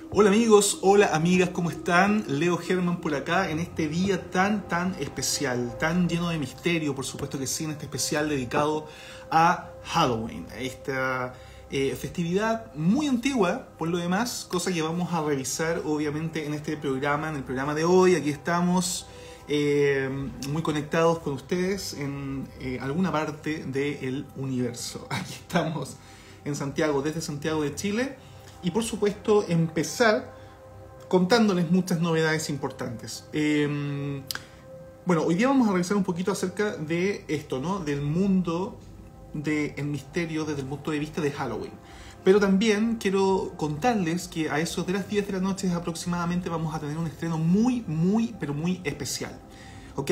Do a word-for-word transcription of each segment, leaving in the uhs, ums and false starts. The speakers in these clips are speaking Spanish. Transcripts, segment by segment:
Hola amigos, hola amigas, ¿cómo están? Leo Herman por acá en este día tan, tan especial, tan lleno de misterio, por supuesto que sí, en este especial dedicado a Halloween, a esta eh, festividad muy antigua, por lo demás, cosa que vamos a revisar obviamente en este programa, en el programa de hoy. Aquí estamos eh, muy conectados con ustedes en eh, alguna parte del universo. Aquí estamos en Santiago, desde Santiago de Chile. Y por supuesto empezar contándoles muchas novedades importantes. Eh, bueno, hoy día vamos a revisar un poquito acerca de esto, ¿no? Del mundo del misterio desde el punto de vista de Halloween. Pero también quiero contarles que a eso de las diez de la noche aproximadamente vamos a tener un estreno muy, muy, pero muy especial. ¿Ok?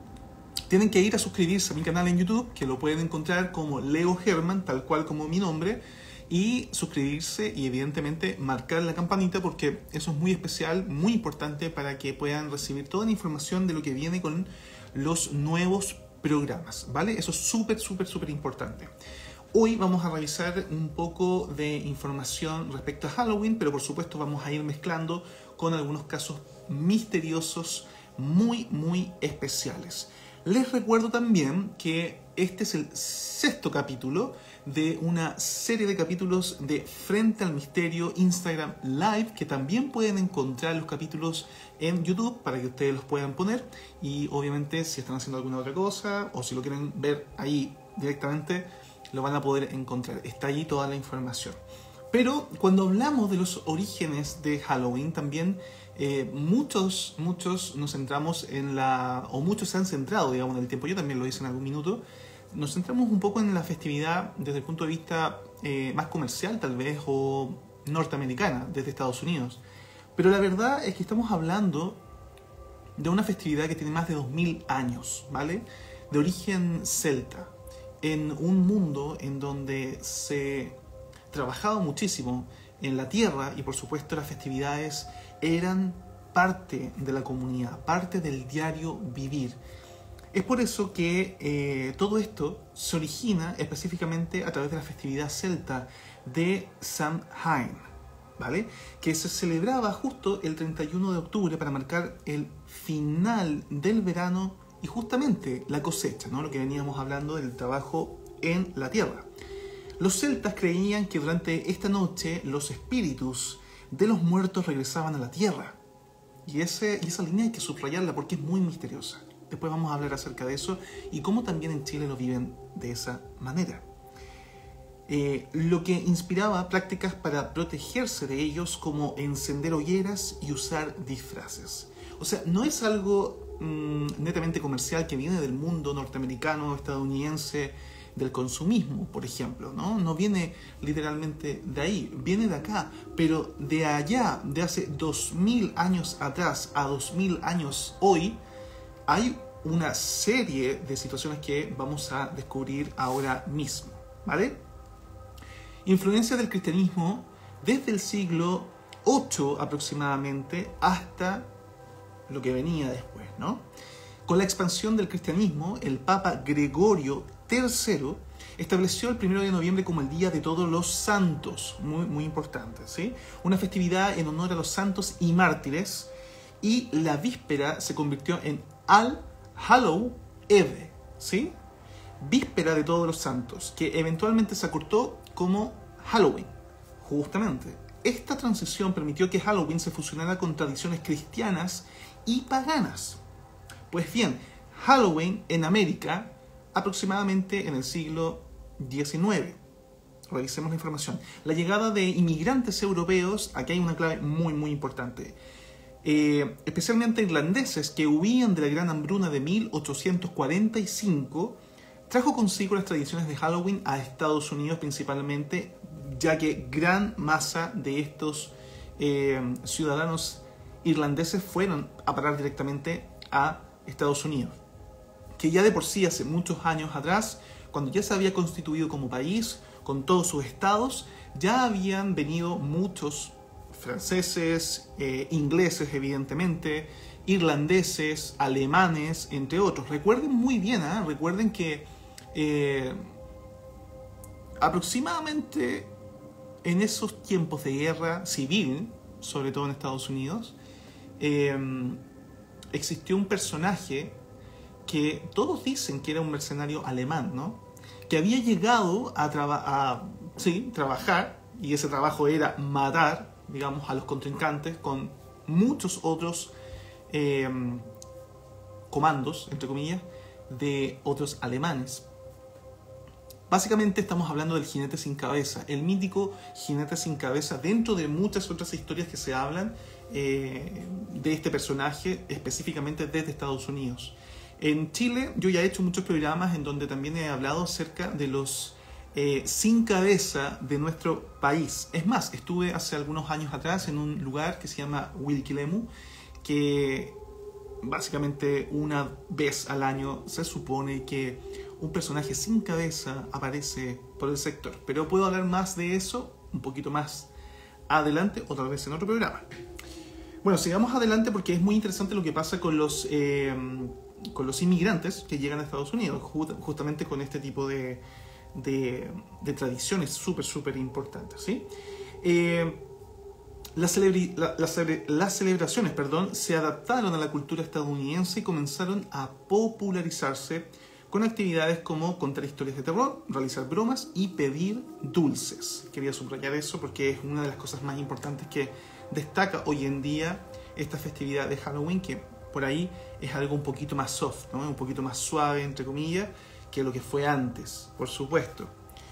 Tienen que ir a suscribirse a mi canal en YouTube, que lo pueden encontrar como Leo Herman, tal cual como mi nombre. Y suscribirse y evidentemente marcar la campanita, porque eso es muy especial, muy importante para que puedan recibir toda la información de lo que viene con los nuevos programas, ¿vale? Eso es súper, súper, súper importante. Hoy vamos a revisar un poco de información respecto a Halloween, pero por supuesto vamos a ir mezclando con algunos casos misteriosos muy, muy especiales. Les recuerdo también que este es el sexto capítulo de una serie de capítulos de Frente al Misterio Instagram Live, que también pueden encontrar los capítulos en YouTube para que ustedes los puedan poner, y obviamente si están haciendo alguna otra cosa o si lo quieren ver ahí directamente lo van a poder encontrar, está allí toda la información. Pero cuando hablamos de los orígenes de Halloween también eh, muchos, muchos nos centramos en la, o muchos se han centrado, digamos, en el tiempo, yo también lo hice en algún minuto, nos centramos un poco en la festividad desde el punto de vista eh, más comercial tal vez, o norteamericana, desde Estados Unidos. Pero la verdad es que estamos hablando de una festividad que tiene más de dos mil años, ¿vale? De origen celta, en un mundo en donde se trabajaba muchísimo en la tierra y por supuesto las festividades eran parte de la comunidad, parte del diario vivir. Es por eso que eh, todo esto se origina específicamente a través de la festividad celta de Samhain, ¿vale? Que se celebraba justo el treinta y uno de octubre para marcar el final del verano y justamente la cosecha, ¿no? Lo que veníamos hablando del trabajo en la tierra. Los celtas creían que durante esta noche los espíritus de los muertos regresaban a la tierra. Y, ese, y esa línea hay que subrayarla porque es muy misteriosa. Después vamos a hablar acerca de eso y cómo también en Chile lo viven de esa manera. Eh, lo que inspiraba prácticas para protegerse de ellos, como encender hogueras y usar disfraces. O sea, no es algo mmm, netamente comercial que viene del mundo norteamericano, estadounidense, del consumismo, por ejemplo, ¿no? No viene literalmente de ahí, viene de acá, pero de allá, de hace dos mil años atrás a dos mil años hoy, hay una serie de situaciones que vamos a descubrir ahora mismo, ¿vale? Influencia del cristianismo desde el siglo ocho aproximadamente hasta lo que venía después, ¿no? Con la expansión del cristianismo, el Papa Gregorio tercero estableció el primero de noviembre como el Día de Todos los Santos, muy, muy importante, ¿sí? Una festividad en honor a los santos y mártires, y la víspera se convirtió en All Hallows Eve, ¿sí? Víspera de Todos los Santos, que eventualmente se acortó como Halloween, justamente. Esta transición permitió que Halloween se fusionara con tradiciones cristianas y paganas. Pues bien, Halloween en América aproximadamente en el siglo diecinueve. Revisemos la información. La llegada de inmigrantes europeos, aquí hay una clave muy muy importante, eh, especialmente irlandeses que huían de la gran hambruna de mil ochocientos cuarenta y cinco, trajo consigo las tradiciones de Halloween a Estados Unidos principalmente, ya que gran masa de estos eh, ciudadanos irlandeses fueron a parar directamente a Estados Unidos, que ya de por sí hace muchos años atrás, cuando ya se había constituido como país, con todos sus estados, ya habían venido muchos franceses, eh, ingleses evidentemente, irlandeses, alemanes, entre otros. Recuerden muy bien, ¿eh? recuerden que eh, aproximadamente en esos tiempos de guerra civil, sobre todo en Estados Unidos, eh, existió un personaje que todos dicen que era un mercenario alemán, ¿no? Que había llegado a, traba a sí, trabajar, y ese trabajo era matar, digamos, a los contrincantes con muchos otros eh, comandos, entre comillas, de otros alemanes. Básicamente estamos hablando del jinete sin cabeza, el mítico jinete sin cabeza, dentro de muchas otras historias que se hablan eh, de este personaje, específicamente desde Estados Unidos. En Chile yo ya he hecho muchos programas en donde también he hablado acerca de los eh, sin cabeza de nuestro país. Es más, estuve hace algunos años atrás en un lugar que se llama Wilquilemu, que básicamente una vez al año se supone que un personaje sin cabeza aparece por el sector. Pero puedo hablar más de eso un poquito más adelante o tal vez en otro programa. Bueno, sigamos adelante porque es muy interesante lo que pasa con los, eh, con los inmigrantes que llegan a Estados Unidos, justamente con este tipo de, de, de tradiciones súper, súper importantes, ¿sí? Eh, Las, celebri la, la celebre las celebraciones perdón, se adaptaron a la cultura estadounidense y comenzaron a popularizarse con actividades como contar historias de terror, realizar bromas y pedir dulces. Quería subrayar eso porque es una de las cosas más importantes que destaca hoy en día esta festividad de Halloween, que por ahí es algo un poquito más soft, ¿no? Un poquito más suave, entre comillas, que lo que fue antes, por supuesto.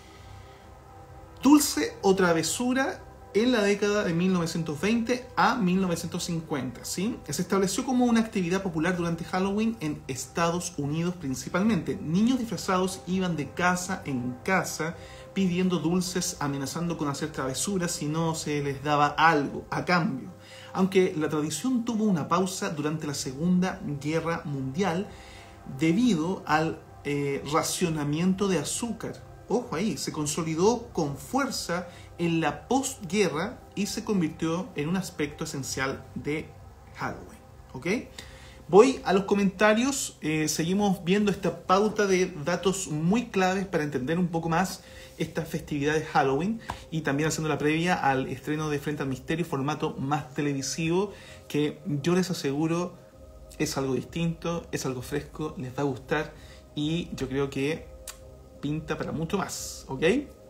Dulce o travesura en la década de mil novecientos veinte a mil novecientos cincuenta, ¿sí? Se estableció como una actividad popular durante Halloween en Estados Unidos principalmente. Niños disfrazados iban de casa en casa pidiendo dulces, amenazando con hacer travesuras si no se les daba algo a cambio. Aunque la tradición tuvo una pausa durante la Segunda Guerra Mundial debido al eh, racionamiento de azúcar. Ojo ahí, se consolidó con fuerza en la postguerra y se convirtió en un aspecto esencial de Halloween, ¿ok? Voy a los comentarios, eh, seguimos viendo esta pauta de datos muy claves para entender un poco más esta festividad de Halloween y también haciendo la previa al estreno de Frente al Misterio, formato más televisivo, que yo les aseguro es algo distinto, es algo fresco, les va a gustar y yo creo que pinta para mucho más, ¿ok?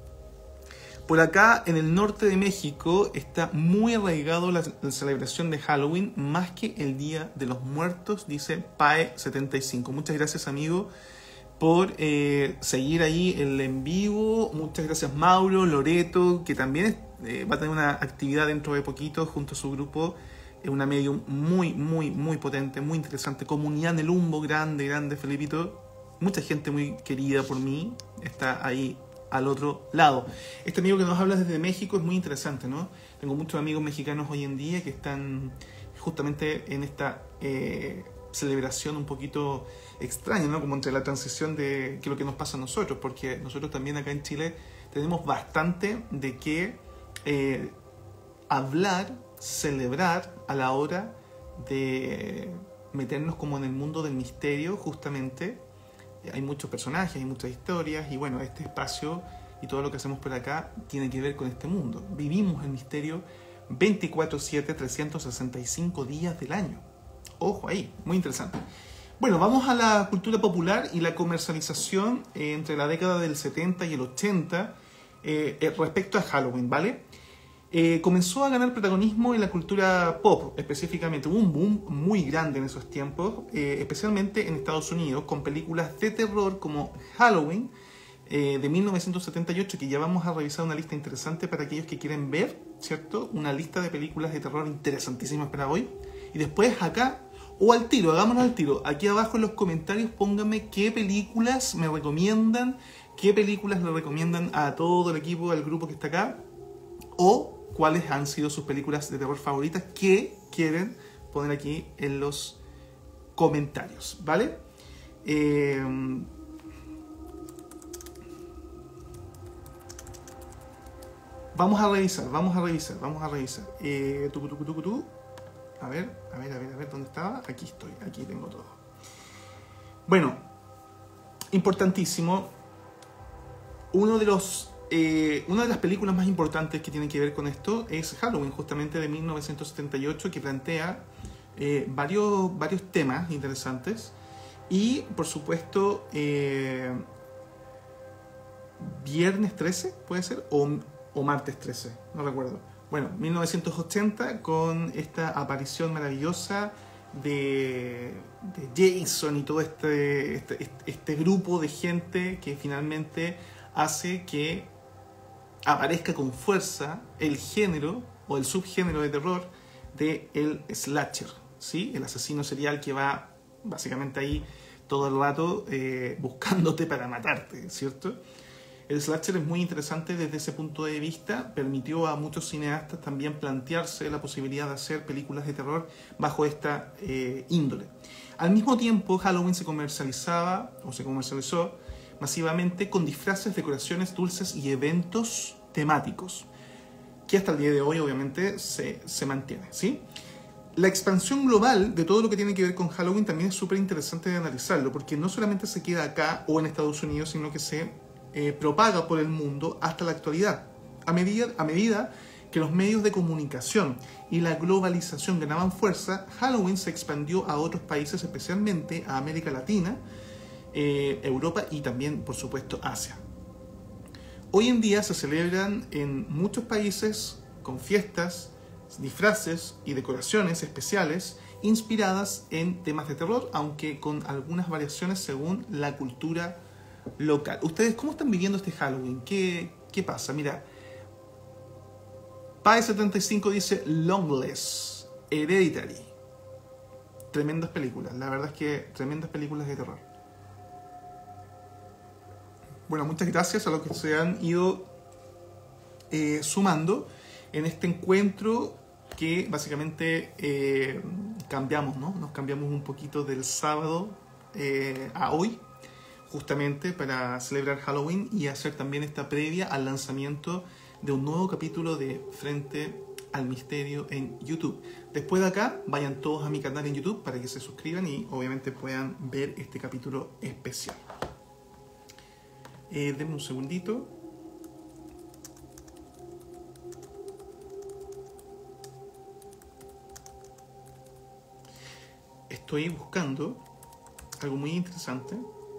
Por acá, en el norte de México, está muy arraigado la, la celebración de Halloween, más que el Día de los Muertos, dice Pae setenta y cinco. Muchas gracias, amigo, por eh, seguir ahí el en vivo. Muchas gracias, Mauro, Loreto, que también eh, va a tener una actividad dentro de poquito junto a su grupo, eh, una medium muy, muy, muy potente, muy interesante. Comunidad Nelumbo, grande, grande, Felipito. Mucha gente muy querida por mí está ahí al otro lado. Este amigo que nos habla desde México es muy interesante, ¿no? Tengo muchos amigos mexicanos hoy en día que están justamente en esta eh, celebración un poquito extraña, ¿no? Como entre la transición de que lo que nos pasa a nosotros, porque nosotros también acá en Chile tenemos bastante de qué eh, hablar, celebrar a la hora de meternos como en el mundo del misterio, justamente. Hay muchos personajes, hay muchas historias y bueno, este espacio y todo lo que hacemos por acá tiene que ver con este mundo. Vivimos el misterio veinticuatro siete, trescientos sesenta y cinco días del año. Ojo ahí, muy interesante. Bueno, vamos a la cultura popular y la comercialización eh, entre la década del setenta y el ochenta eh, eh, respecto a Halloween, ¿vale? Eh, comenzó a ganar protagonismo en la cultura pop, específicamente. Hubo un boom muy grande en esos tiempos, eh, especialmente en Estados Unidos, con películas de terror como Halloween eh, de mil novecientos setenta y ocho, que ya vamos a revisar una lista interesante para aquellos que quieren ver, ¿cierto? Una lista de películas de terror interesantísimas para hoy. Y después acá, o al tiro, hagámoslo al tiro. Aquí abajo en los comentarios pónganme qué películas me recomiendan, qué películas le recomiendan a todo el equipo, al grupo que está acá, o cuáles han sido sus películas de terror favoritas que quieren poner aquí en los comentarios, ¿vale? Eh, vamos a revisar, vamos a revisar, vamos a revisar. Eh, tu, tu, tu, tu, tu. A ver, a ver, a ver, a ver, ¿dónde estaba? Aquí estoy, aquí tengo todo. Bueno, importantísimo, uno de los eh, una de las películas más importantes que tienen que ver con esto es Halloween, justamente de mil novecientos setenta y ocho, que plantea eh, varios, varios temas interesantes. Y, por supuesto, eh, Viernes trece, ¿puede ser? O, o Martes trece, no recuerdo. Bueno, mil novecientos ochenta, con esta aparición maravillosa de, de Jason y todo este, este, este grupo de gente que finalmente hace que aparezca con fuerza el género o el subgénero de terror de el slasher, ¿sí? El asesino serial que va básicamente ahí todo el rato eh, buscándote para matarte, ¿cierto? El slasher es muy interesante desde ese punto de vista. Permitió a muchos cineastas también plantearse la posibilidad de hacer películas de terror bajo esta eh, índole. Al mismo tiempo, Halloween se comercializaba o se comercializó masivamente con disfraces, decoraciones, dulces y eventos temáticos, que hasta el día de hoy obviamente se, se mantiene, ¿sí? La expansión global de todo lo que tiene que ver con Halloween también es súper interesante de analizarlo, porque no solamente se queda acá o en Estados Unidos, sino que se eh, propaga por el mundo hasta la actualidad. A medida, a medida que los medios de comunicación y la globalización ganaban fuerza, Halloween se expandió a otros países, especialmente a América Latina, eh, Europa y también, por supuesto, Asia. Hoy en día se celebran en muchos países con fiestas, disfraces y decoraciones especiales inspiradas en temas de terror, aunque con algunas variaciones según la cultura local. ¿Ustedes cómo están viviendo este Halloween? ¿Qué, qué pasa? Mira, Pai setenta y cinco dice Longless, Hereditary. Tremendas películas, la verdad es que tremendas películas de terror. Bueno, muchas gracias a los que se han ido eh, sumando en este encuentro que básicamente eh, cambiamos, ¿no? Nos cambiamos un poquito del sábado eh, a hoy, justamente para celebrar Halloween y hacer también esta previa al lanzamiento de un nuevo capítulo de Frente al Misterio en YouTube. Después de acá, vayan todos a mi canal en YouTube para que se suscriban y obviamente puedan ver este capítulo especial. Eh, denme un segundito. Estoy buscando algo muy interesante.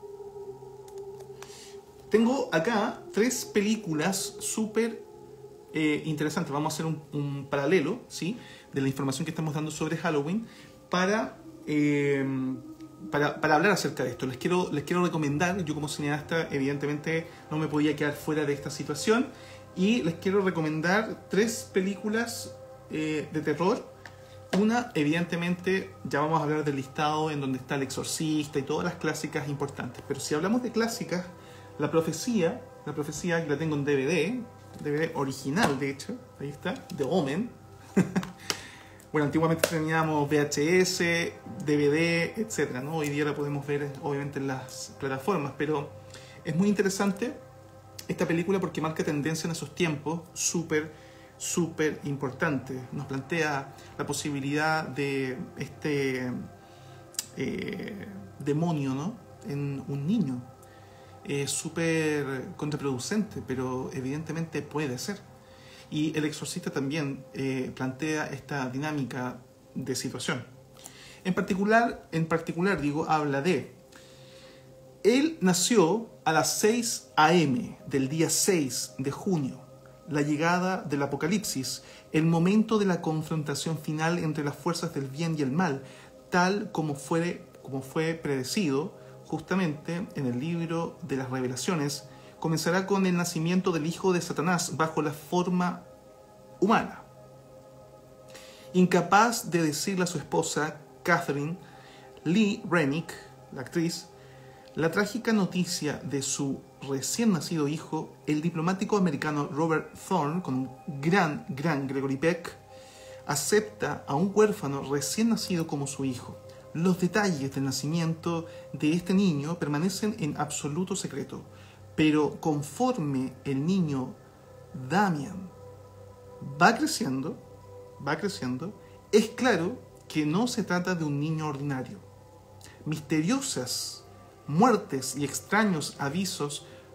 Tengo acá tres películas súper eh, interesantes. Vamos a hacer un, un paralelo, ¿sí?, de la información que estamos dando sobre Halloween para, eh, para, para hablar acerca de esto. Les quiero, les quiero recomendar, yo como cineasta evidentemente no me podía quedar fuera de esta situación, y les quiero recomendar tres películas eh, de terror. Una, evidentemente, ya vamos a hablar del listado en donde está El Exorcista y todas las clásicas importantes. Pero si hablamos de clásicas, La Profecía, La Profecía que la tengo en D V D, D V D original de hecho, ahí está, The Omen. Bueno, antiguamente teníamos V H S, D V D, etcétera, ¿no? Hoy día la podemos ver obviamente en las plataformas, pero es muy interesante esta película porque marca tendencia en esos tiempos, súper súper importante. Nos plantea la posibilidad de este eh, demonio, ¿no?, en un niño. Es súper contraproducente, pero evidentemente puede ser. Y El Exorcista también eh, plantea esta dinámica de situación. En particular, en particular, digo, habla de... Él nació a las seis a eme del día seis de junio. La llegada del apocalipsis, el momento de la confrontación final entre las fuerzas del bien y el mal, tal como fue, como fue predecido justamente en el libro de las revelaciones, comenzará con el nacimiento del hijo de Satanás bajo la forma humana. Incapaz de decirle a su esposa, Catherine Lee Remick, la actriz, la trágica noticia de su recién nacido hijo, el diplomático americano Robert Thorne, con un gran, gran Gregory Peck, acepta a un huérfano recién nacido como su hijo. Los detalles del nacimiento de este niño permanecen en absoluto secreto, pero conforme el niño Damian va creciendo, va creciendo, es claro que no se trata de un niño ordinario. Misteriosas muertes y extraños avisos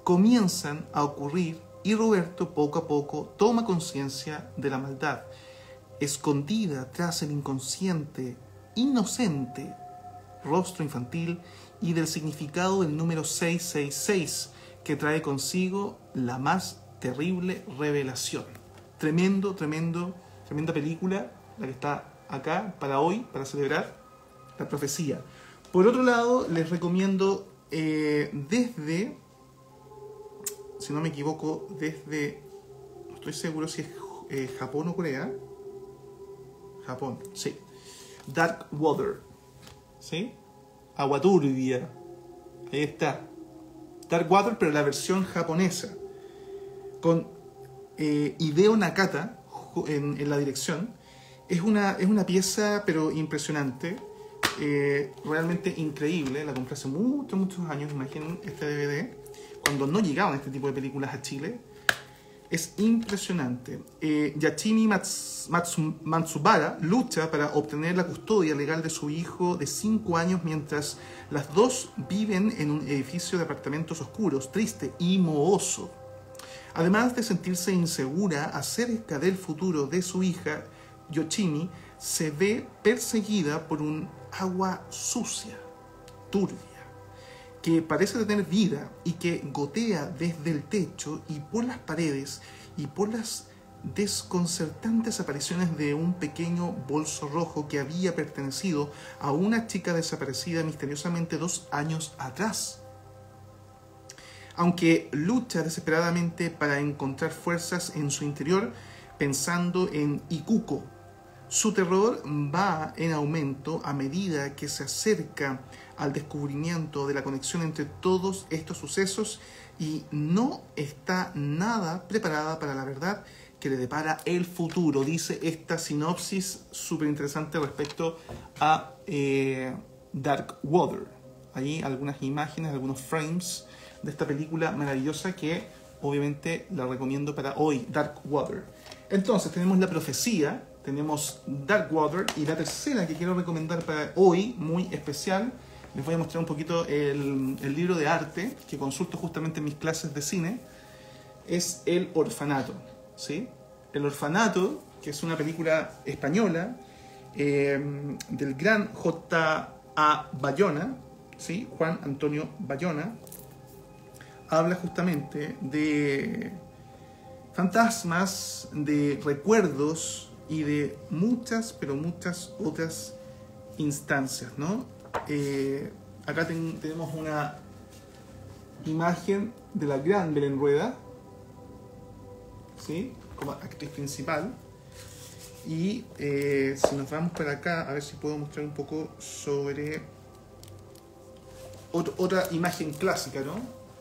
comienzan a ocurrir y Roberto poco a poco toma conciencia de la maldad, escondida tras el inconsciente, inocente rostro infantil y del significado del número seiscientos sesenta y seis, que trae consigo la más terrible revelación. Tremendo, tremendo, tremenda película, la que está acá para hoy, para celebrar la profecía. Por otro lado, les recomiendo eh, desde, si no me equivoco, desde, no estoy seguro si es eh, Japón o Corea. Japón, sí. Dark Water, ¿sí? Agua turbia. Ahí está. Dark Water, pero la versión japonesa. Con eh, Hideo Nakata en, en la dirección. Es una, es una pieza, pero impresionante. Eh, realmente increíble. La compré hace muchos, muchos años. Imaginen este D V D. Cuando no llegaban este tipo de películas a Chile. Es impresionante. Eh, Yachimi Mats, Matsu, Matsubara lucha para obtener la custodia legal de su hijo de cinco años mientras las dos viven en un edificio de apartamentos oscuros, triste y mohoso. Además de sentirse insegura acerca del futuro de su hija, Yoshimi se ve perseguida por un agua sucia, turbia, que parece tener vida y que gotea desde el techo y por las paredes y por las desconcertantes apariciones de un pequeño bolso rojo que había pertenecido a una chica desaparecida misteriosamente dos años atrás. Aunque lucha desesperadamente para encontrar fuerzas en su interior, pensando en Ikuko, su terror va en aumento a medida que se acerca al descubrimiento de la conexión entre todos estos sucesos y no está nada preparada para la verdad que le depara el futuro. Dice esta sinopsis súper interesante respecto a eh, Dark Water. Ahí algunas imágenes, algunos frames de esta película maravillosa que obviamente la recomiendo para hoy, Dark Water. Entonces tenemos La Profecía, tenemos Dark Water y la tercera que quiero recomendar para hoy, muy especial. Les voy a mostrar un poquito el, el libro de arte que consulto justamente en mis clases de cine. Es El Orfanato, ¿sí? El Orfanato, que es una película española eh, del gran J A Bayona, ¿sí? Juan Antonio Bayona, habla justamente de fantasmas, de recuerdos y de muchas, pero muchas otras instancias, ¿no? Eh, acá ten, tenemos una imagen de la gran Belén Rueda, ¿sí? Como actriz principal. Y eh, si nos vamos para acá, a ver si puedo mostrar un poco sobre otro, otra imagen clásica, ¿no?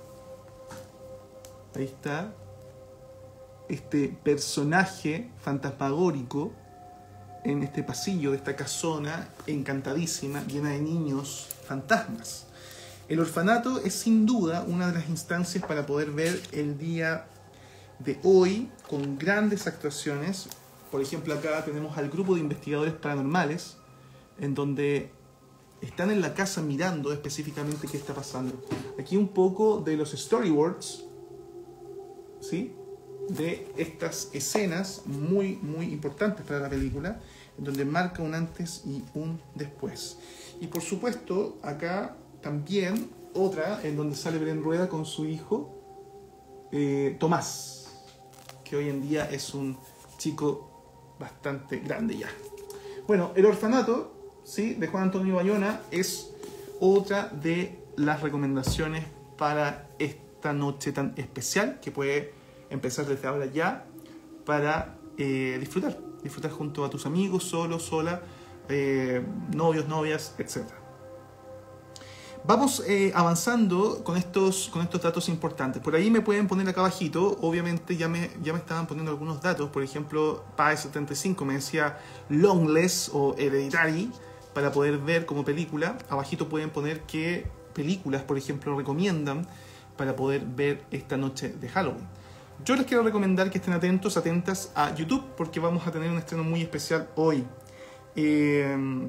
Ahí está. Este personaje fantasmagórico en este pasillo de esta casona encantadísima, llena de niños fantasmas. El orfanato es sin duda una de las instancias para poder ver el día de hoy con grandes actuaciones. Por ejemplo, acá tenemos al grupo de investigadores paranormales, en donde están en la casa mirando específicamente qué está pasando. Aquí un poco de los storyboards, ¿sí?, de estas escenas muy, muy importantes para la película, en donde marca un antes y un después. Y por supuesto, acá también otra en donde sale Belén Rueda con su hijo, eh, Tomás, que hoy en día es un chico bastante grande ya. Bueno, El Orfanato, ¿sí?, de Juan Antonio Bayona, es otra de las recomendaciones para esta noche tan especial que puede empezar desde ahora ya para eh, disfrutar, disfrutar junto a tus amigos, solo, sola, eh, novios, novias, etcétera. Vamos eh, avanzando con estos, con estos datos importantes. Por ahí me pueden poner acá abajito, obviamente ya me, ya me estaban poniendo algunos datos. Por ejemplo, Pae setenta y cinco me decía Longless o Hereditary para poder ver como película. Abajito pueden poner qué películas, por ejemplo, recomiendan para poder ver esta noche de Halloween. Yo les quiero recomendar que estén atentos, atentas a YouTube, porque vamos a tener un estreno muy especial hoy. Eh,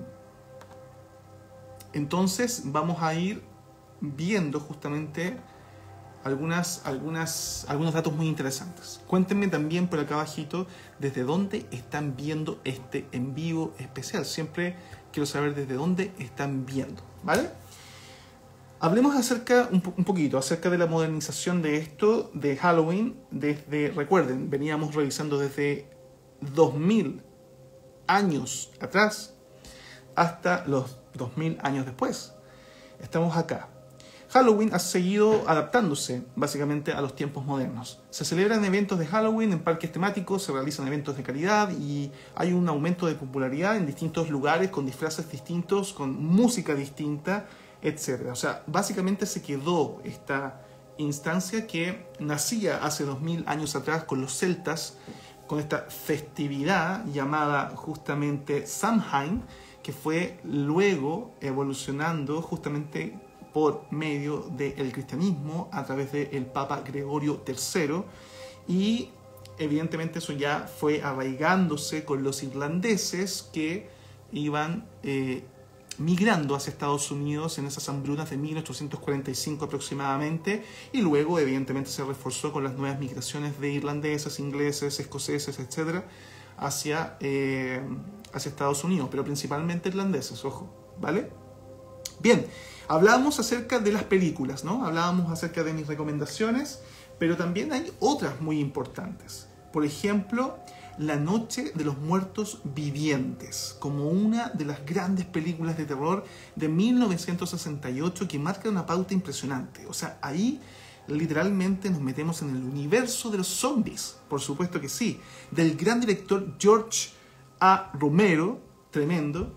entonces vamos a ir viendo justamente algunas, algunas, algunos datos muy interesantes. Cuéntenme también por acá abajito desde dónde están viendo este en vivo especial. Siempre quiero saber desde dónde están viendo, ¿vale? Hablemos acerca, un, po un poquito, acerca de la modernización de esto, de Halloween, desde, recuerden, veníamos revisando desde dos mil años atrás hasta los dos mil años después. Estamos acá. Halloween ha seguido adaptándose básicamente a los tiempos modernos. Se celebran eventos de Halloween en parques temáticos, se realizan eventos de calidad y hay un aumento de popularidad en distintos lugares con disfraces distintos, con música distinta, etcétera. O sea, básicamente se quedó esta instancia que nacía hace dos mil años atrás con los celtas, con esta festividad llamada justamente Samhain, que fue luego evolucionando justamente por medio del cristianismo a través del Papa Gregorio tercero, y evidentemente eso ya fue arraigándose con los irlandeses que iban eh, migrando hacia Estados Unidos en esas hambrunas de mil ochocientos cuarenta y cinco aproximadamente, y luego evidentemente se reforzó con las nuevas migraciones de irlandeses, ingleses, escoceses, etcétera, hacia, eh, hacia Estados Unidos, pero principalmente irlandeses, ojo, ¿vale? Bien, hablábamos acerca de las películas, ¿no? Hablábamos acerca de mis recomendaciones, pero también hay otras muy importantes. Por ejemplo, La Noche de los Muertos Vivientes, como una de las grandes películas de terror de mil novecientos sesenta y ocho que marca una pauta impresionante. O sea, ahí literalmente nos metemos en el universo de los zombies, por supuesto que sí, del gran director George A. Romero, tremendo.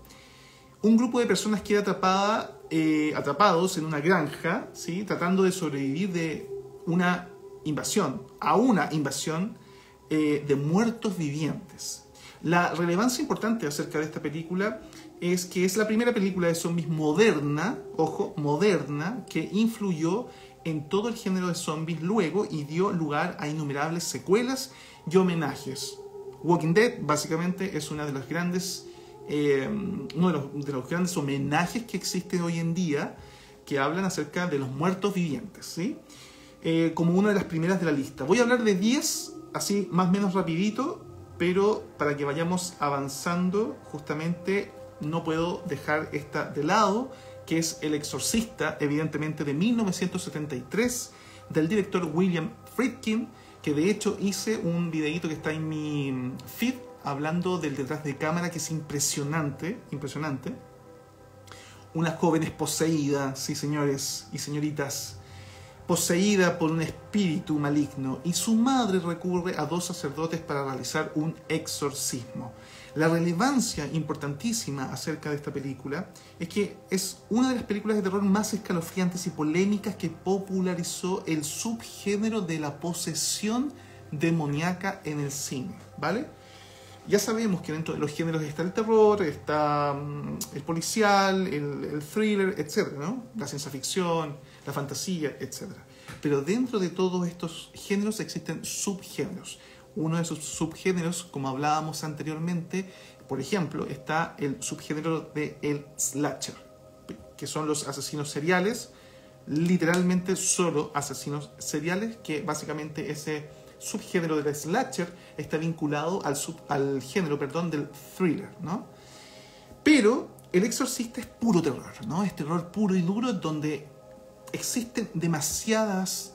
Un grupo de personas queda atrapada, eh, atrapados en una granja, ¿sí? Tratando de sobrevivir de una invasión, a una invasión eh, de muertos vivientes. La relevancia importante acerca de esta película es que es la primera película de zombies moderna, ojo, moderna, que influyó en todo el género de zombies luego y dio lugar a innumerables secuelas y homenajes. Walking Dead básicamente es una de las grandes, eh, uno de los, de los grandes homenajes que existen hoy en día, que hablan acerca de los muertos vivientes, ¿sí? Eh, como una de las primeras de la lista. Voy a hablar de diez, así más o menos rapidito, pero para que vayamos avanzando, justamente no puedo dejar esta de lado, que es El Exorcista, evidentemente de mil novecientos setenta y tres, del director William Friedkin, que de hecho hice un videito que está en mi feed, hablando del detrás de cámara, que es impresionante, impresionante. Unas jóvenes poseídas, sí señores y señoritas, poseída por un espíritu maligno, y su madre recurre a dos sacerdotes para realizar un exorcismo. La relevancia importantísima acerca de esta película es que es una de las películas de terror más escalofriantes y polémicas que popularizó el subgénero de la posesión demoníaca en el cine, ¿vale? Ya sabemos que dentro de los géneros está el terror, está um, el policial, el, el thriller, etcétera, ¿no? La ciencia ficción, la fantasía, etcétera. Pero dentro de todos estos géneros existen subgéneros. Uno de esos subgéneros, como hablábamos anteriormente, por ejemplo, está el subgénero del slasher, que son los asesinos seriales, literalmente solo asesinos seriales, que básicamente ese subgénero del slasher está vinculado al, sub, al género, perdón, del thriller, ¿no? Pero El Exorcista es puro terror, ¿no? Es terror puro y duro, donde existen demasiadas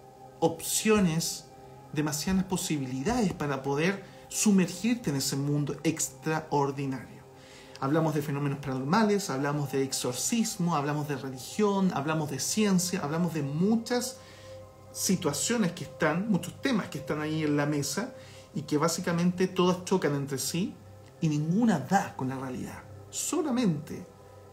opciones, demasiadas posibilidades para poder sumergirte en ese mundo extraordinario. Hablamos de fenómenos paranormales, hablamos de exorcismo, hablamos de religión, hablamos de ciencia, hablamos de muchas situaciones que están, muchos temas que están ahí en la mesa y que básicamente todas chocan entre sí y ninguna da con la realidad. Solamente,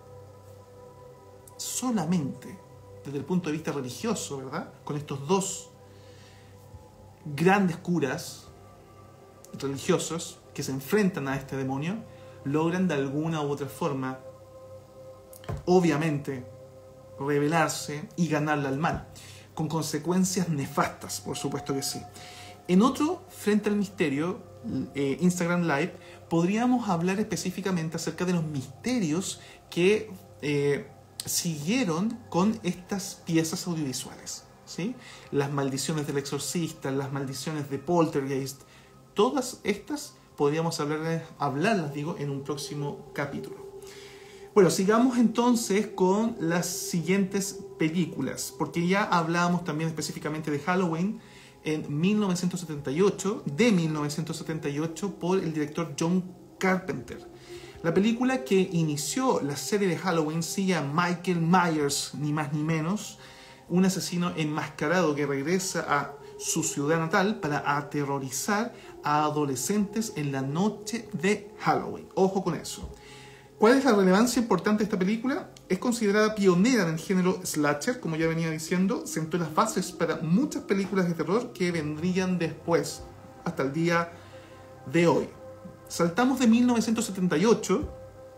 solamente desde el punto de vista religioso, ¿verdad? Con estos dos grandes curas religiosos que se enfrentan a este demonio, logran de alguna u otra forma, obviamente, rebelarse y ganarle al mal, con consecuencias nefastas, por supuesto que sí. En otro Frente al Misterio, eh, Instagram Live, podríamos hablar específicamente acerca de los misterios que eh, siguieron con estas piezas audiovisuales. ¿sí? Las maldiciones del exorcista, las maldiciones de Poltergeist, todas estas podríamos hablar, hablarlas, digo, en un próximo capítulo. Bueno, sigamos entonces con las siguientes películas, porque ya hablábamos también específicamente de Halloween en mil novecientos setenta y ocho, de mil novecientos setenta y ocho, por el director John Carpenter. La película que inició la serie de Halloween sigue a Michael Myers, ni más ni menos, un asesino enmascarado que regresa a su ciudad natal para aterrorizar a adolescentes en la noche de Halloween. Ojo con eso. ¿Cuál es la relevancia importante de esta película? Es considerada pionera en el género slasher, como ya venía diciendo, sentó las bases para muchas películas de terror que vendrían después, hasta el día de hoy. Saltamos de mil novecientos setenta y ocho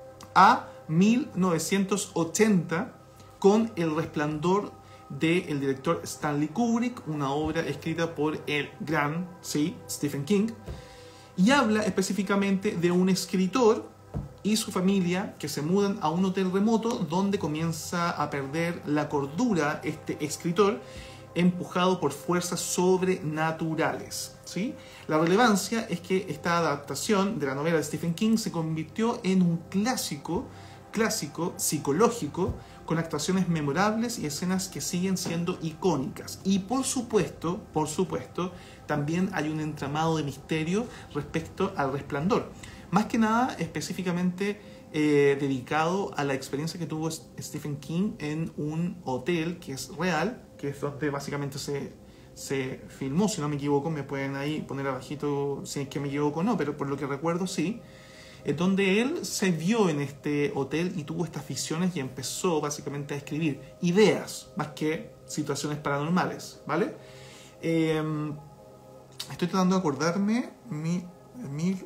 a mil novecientos ochenta con El Resplandor del director Stanley Kubrick, una obra escrita por el gran, sí, Stephen King, y habla específicamente de un escritor y su familia que se mudan a un hotel remoto donde comienza a perder la cordura este escritor, empujado por fuerzas sobrenaturales, ¿sí? La relevancia es que esta adaptación de la novela de Stephen King se convirtió en un clásico, clásico psicológico, con actuaciones memorables y escenas que siguen siendo icónicas. Y por supuesto, por supuesto, también hay un entramado de misterio respecto al Resplandor. Más que nada, específicamente eh, dedicado a la experiencia que tuvo Stephen King en un hotel que es real, que es donde básicamente se, se filmó, si no me equivoco. Me pueden ahí poner abajito si es que me equivoco o no, pero por lo que recuerdo sí. Es donde él se vio en este hotel y tuvo estas visiones y empezó básicamente a escribir ideas, más que situaciones paranormales, ¿vale? Eh, estoy tratando de acordarme, mi... mi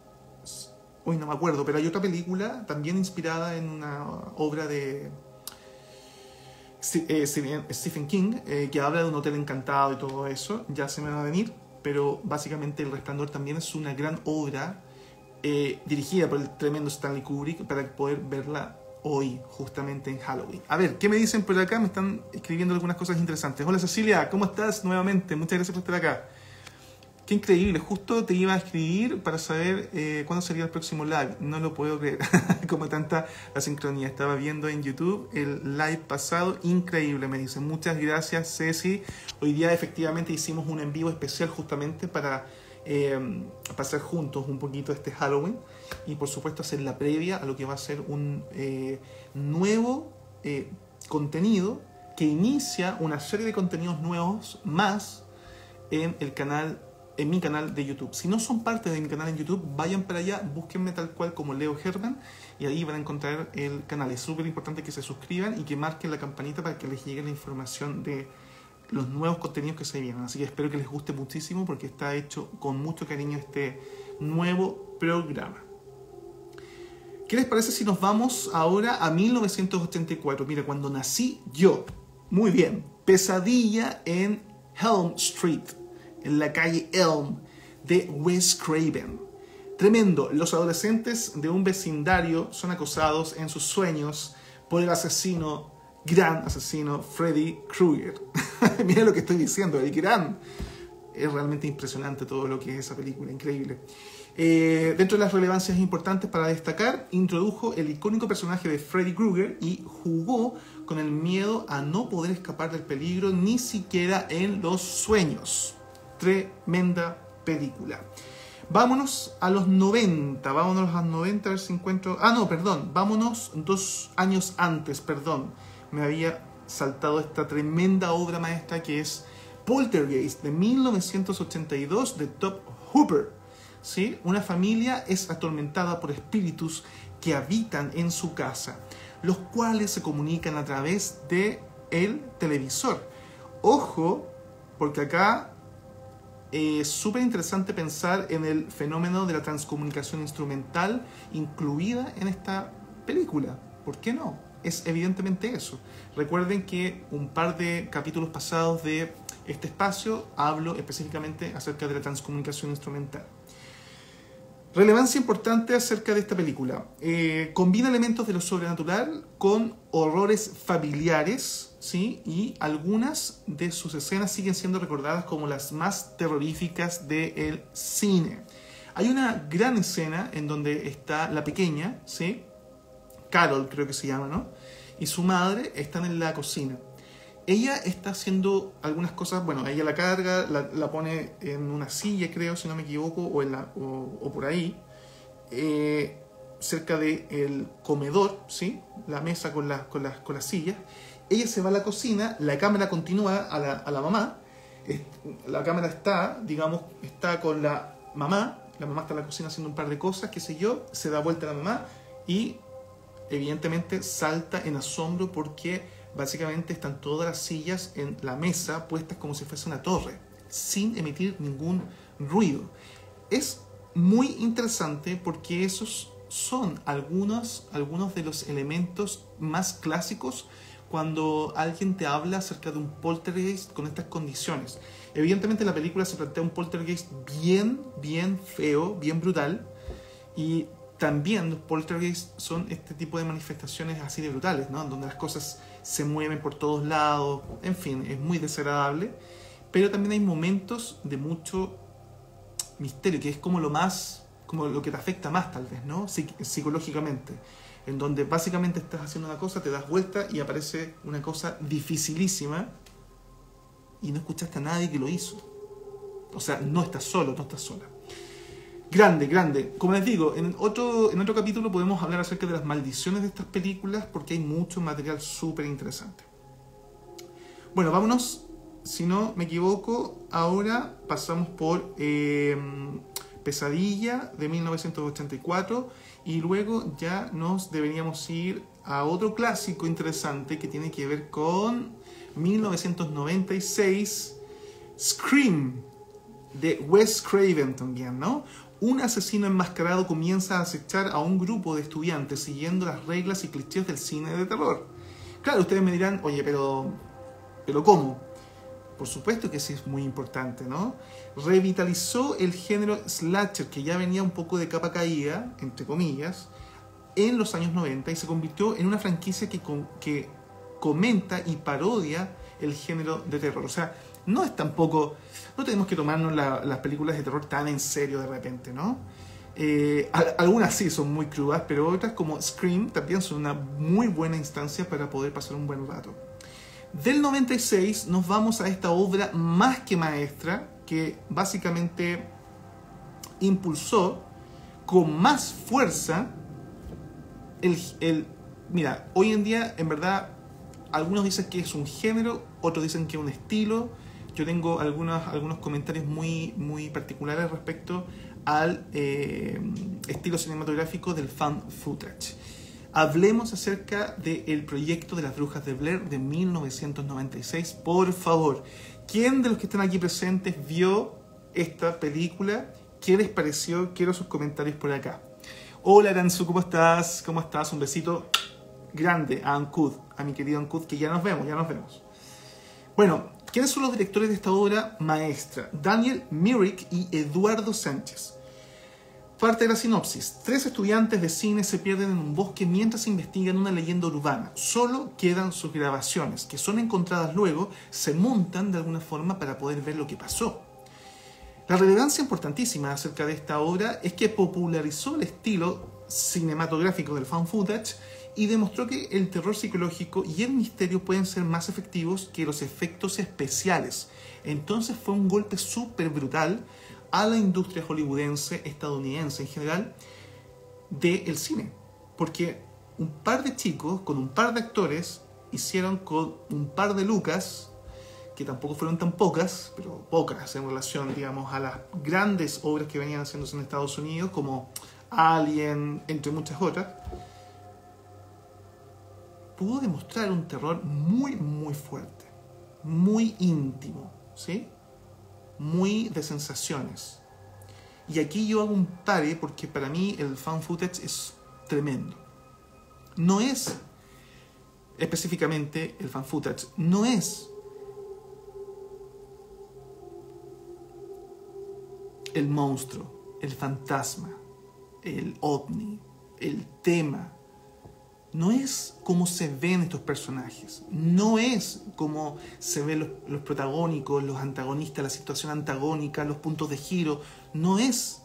Uy, no me acuerdo, pero hay otra película también inspirada en una obra de Stephen King, eh, que habla de un hotel encantado y todo eso. Ya se me va a venir, pero básicamente El Resplandor también es una gran obra eh, dirigida por el tremendo Stanley Kubrick para poder verla hoy, justamente en Halloween. A ver, ¿qué me dicen por acá? Me están escribiendo algunas cosas interesantes. Hola Cecilia, ¿cómo estás? Nuevamente, muchas gracias por estar acá. Qué increíble, justo te iba a escribir para saber eh, cuándo sería el próximo live. No lo puedo creer, como tanta la sincronía. Estaba viendo en YouTube el live pasado, increíble, me dicen. Muchas gracias, Ceci. Hoy día efectivamente hicimos un en vivo especial justamente para eh, pasar juntos un poquito este Halloween y por supuesto hacer la previa a lo que va a ser un eh, nuevo eh, contenido que inicia una serie de contenidos nuevos más en el canal en mi canal de YouTube. Si no son parte de mi canal en YouTube, vayan para allá, búsquenme tal cual como Leo Herman y ahí van a encontrar el canal. Es súper importante que se suscriban y que marquen la campanita para que les llegue la información de los nuevos contenidos que se vienen. Así que espero que les guste muchísimo porque está hecho con mucho cariño este nuevo programa. ¿Qué les parece si nos vamos ahora a mil novecientos ochenta y cuatro? Mira, cuando nací yo. Muy bien. Pesadilla en Elm Street, en la calle Elm, de Wes Craven. Tremendo. Los adolescentes de un vecindario son acosados en sus sueños por el asesino, gran asesino, Freddy Krueger. Mira lo que estoy diciendo, el gran. Es realmente impresionante todo lo que es esa película, increíble. Eh, dentro de las relevancias importantes para destacar, introdujo el icónico personaje de Freddy Krueger y jugó con el miedo a no poder escapar del peligro ni siquiera en los sueños. Tremenda película. Vámonos a los noventa, vámonos a los noventa, a ver si encuentro... Ah, no, perdón, vámonos dos años antes, perdón. Me había saltado esta tremenda obra maestra que es Poltergeist, de mil novecientos ochenta y dos, de Tobe Hooper. ¿Sí? Una familia es atormentada por espíritus que habitan en su casa, los cuales se comunican a través de el televisor. Ojo, porque acá es súper interesante pensar en el fenómeno de la transcomunicación instrumental incluida en esta película. ¿Por qué no? Es evidentemente eso. Recuerden que un par de capítulos pasados de este espacio hablo específicamente acerca de la transcomunicación instrumental. Relevancia importante acerca de esta película. Eh, combina elementos de lo sobrenatural con horrores familiares, ¿sí? Y algunas de sus escenas siguen siendo recordadas como las más terroríficas del cine. Hay una gran escena en donde está la pequeña, ¿sí? Carol creo que se llama, ¿no? Y su madre están en la cocina. Ella está haciendo algunas cosas, bueno, ella la carga, la, la pone en una silla, creo, si no me equivoco, o, en la, o, o por ahí, eh, cerca del comedor, ¿sí? La mesa con, la, con, las, con las sillas. Ella se va a la cocina, la cámara continúa a la, a la mamá, es, la cámara está, digamos, está con la mamá, la mamá está en la cocina haciendo un par de cosas, qué sé yo, se da vuelta a la mamá y evidentemente salta en asombro porque básicamente están todas las sillas en la mesa puestas como si fuese una torre, sin emitir ningún ruido. Es muy interesante porque esos son algunos, algunos de los elementos más clásicos cuando alguien te habla acerca de un poltergeist con estas condiciones. Evidentemente en la película se plantea un poltergeist bien, bien feo, bien brutal, y también los poltergeists son este tipo de manifestaciones así de brutales, ¿no? Donde las cosas se mueven por todos lados, en fin, es muy desagradable, pero también hay momentos de mucho misterio, que es como lo más, como lo que te afecta más tal vez, ¿no? Psic- psicológicamente, en donde básicamente estás haciendo una cosa, te das vuelta y aparece una cosa dificilísima y no escuchaste a nadie que lo hizo. O sea, no estás solo, no estás sola. Grande, grande. Como les digo, en otro, en otro capítulo podemos hablar acerca de las maldiciones de estas películas porque hay mucho material súper interesante. Bueno, vámonos, si no me equivoco, ahora pasamos por eh, Pesadilla de mil novecientos ochenta y cuatro y luego ya nos deberíamos ir a otro clásico interesante que tiene que ver con mil novecientos noventa y seis, Scream, de Wes Craven también, ¿no? Un asesino enmascarado comienza a acechar a un grupo de estudiantes siguiendo las reglas y clichés del cine de terror. Claro, ustedes me dirán, oye, pero, pero ¿cómo? Por supuesto que sí es muy importante, ¿no? Revitalizó el género slasher, que ya venía un poco de capa caída, entre comillas, en los años noventa y se convirtió en una franquicia que, que comenta y parodia el género de terror. O sea, no es tampoco, no tenemos que tomarnos la, las películas de terror tan en serio de repente, ¿no? Eh, algunas sí son muy crudas, pero otras como Scream también son una muy buena instancia para poder pasar un buen rato. Del noventa y seis nos vamos a esta obra más que maestra que básicamente impulsó con más fuerza el, el... Mira, hoy en día en verdad algunos dicen que es un género, otros dicen que es un estilo. Yo tengo algunos, algunos comentarios muy, muy particulares respecto al eh, estilo cinematográfico del fan footage. Hablemos acerca del proyecto de las Brujas de Blair de mil novecientos noventa y seis. Por favor, ¿quién de los que están aquí presentes vio esta película? ¿Qué les pareció? Quiero sus comentarios por acá. Hola Aranzu, ¿cómo estás? ¿Cómo estás? Un besito grande a Ancud, a mi querido Ancud, que ya nos vemos, ya nos vemos. Bueno, ¿quiénes son los directores de esta obra maestra? Daniel Myrick y Eduardo Sánchez. Parte de la sinopsis. Tres estudiantes de cine se pierden en un bosque mientras investigan una leyenda urbana. Solo quedan sus grabaciones, que son encontradas luego, se montan de alguna forma para poder ver lo que pasó. La relevancia importantísima acerca de esta obra es que popularizó el estilo cinematográfico del fan footage y demostró que el terror psicológico y el misterio pueden ser más efectivos que los efectos especiales. Entonces fue un golpe súper brutal a la industria hollywoodense, estadounidense en general, del cine. Porque un par de chicos con un par de actores hicieron con un par de lucas, que tampoco fueron tan pocas, pero pocas en relación, digamos, a las grandes obras que venían haciéndose en Estados Unidos, como Alien, entre muchas otras, pudo demostrar un terror muy, muy fuerte, muy íntimo, ¿sí? Muy de sensaciones. Y aquí yo hago un pare porque para mí el fan footage es tremendo. No es específicamente el fan footage, no es el monstruo, el fantasma, el ovni, el tema, no es cómo se ven estos personajes, no es cómo se ven los, los protagónicos, los antagonistas, la situación antagónica, los puntos de giro, no es,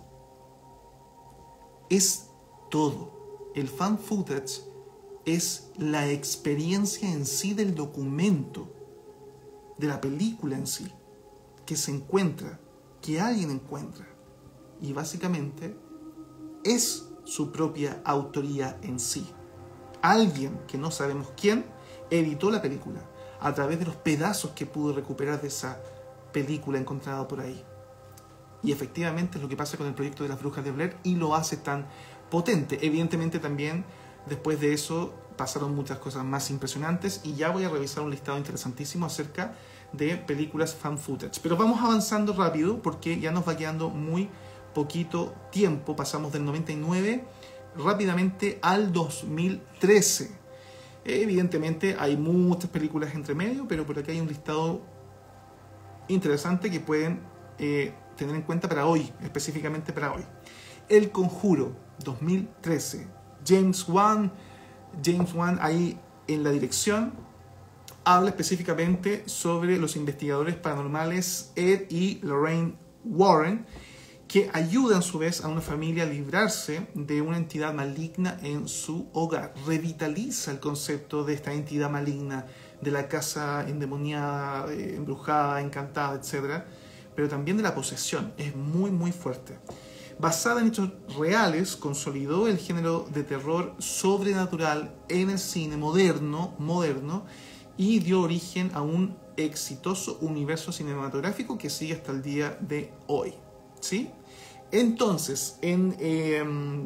es todo. El fan footage es la experiencia en sí del documento, de la película en sí, que se encuentra, que alguien encuentra, y básicamente es su propia autoría en sí. Alguien, que no sabemos quién, editó la película a través de los pedazos que pudo recuperar de esa película encontrada por ahí. Y efectivamente es lo que pasa con el proyecto de las Brujas de Blair y lo hace tan potente. Evidentemente también después de eso pasaron muchas cosas más impresionantes y ya voy a revisar un listado interesantísimo acerca de películas fan footage. Pero vamos avanzando rápido porque ya nos va quedando muy poquito tiempo. Pasamos del noventa y nueve rápidamente al dos mil trece. Evidentemente hay muchas películas entre medio, pero por aquí hay un listado interesante que pueden eh, tener en cuenta para hoy, específicamente para hoy. El Conjuro, dos mil trece. James Wan, James Wan ahí en la dirección, habla específicamente sobre los investigadores paranormales Ed y Lorraine Warren, que ayudan a su vez a una familia a librarse de una entidad maligna en su hogar. Revitaliza el concepto de esta entidad maligna, de la casa endemoniada, eh, embrujada, encantada, etcétera, pero también de la posesión. Es muy, muy fuerte. Basada en hechos reales, consolidó el género de terror sobrenatural en el cine moderno, moderno y dio origen a un exitoso universo cinematográfico que sigue hasta el día de hoy. ¿Sí? Entonces, en eh,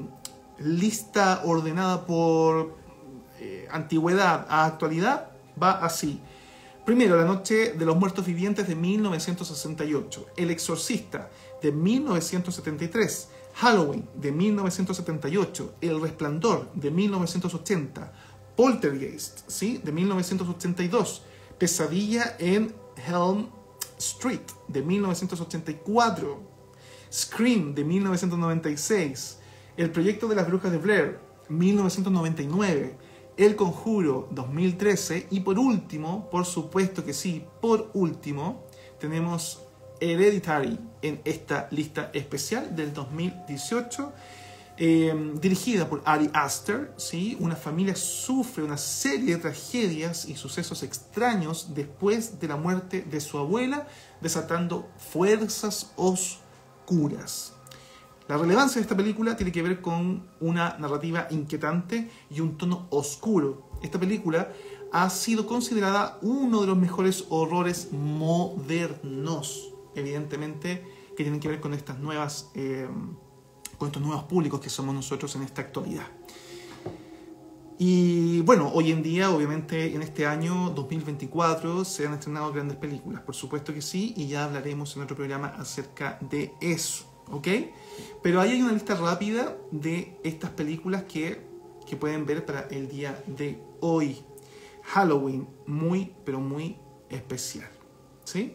lista ordenada por eh, antigüedad a actualidad, va así. Primero, La Noche de los Muertos Vivientes de mil novecientos sesenta y ocho, El Exorcista de mil novecientos setenta y tres, Halloween de mil novecientos setenta y ocho, El Resplandor de mil novecientos ochenta, Poltergeist, ¿sí? de mil novecientos ochenta y dos, Pesadilla en Elm Street de mil novecientos ochenta y cuatro, Scream de mil novecientos noventa y seis, El Proyecto de las Brujas de Blair mil novecientos noventa y nueve, El Conjuro dos mil trece y por último, por supuesto que sí, por último, tenemos Hereditary en esta lista especial del dos mil dieciocho, eh, dirigida por Ari Aster, ¿sí? Una familia sufre una serie de tragedias y sucesos extraños después de la muerte de su abuela, desatando fuerzas oscuras. La relevancia de esta película tiene que ver con una narrativa inquietante y un tono oscuro. Esta película ha sido considerada uno de los mejores horrores modernos, evidentemente, que tienen que ver con estas nuevas, eh, con estos nuevos públicos que somos nosotros en esta actualidad. Y bueno, hoy en día, obviamente, en este año dos mil veinticuatro se han estrenado grandes películas, por supuesto que sí, y ya hablaremos en otro programa acerca de eso. ¿Ok? Pero ahí hay una lista rápida de estas películas que, que pueden ver para el día de hoy. Halloween, muy, pero muy especial. ¿Sí?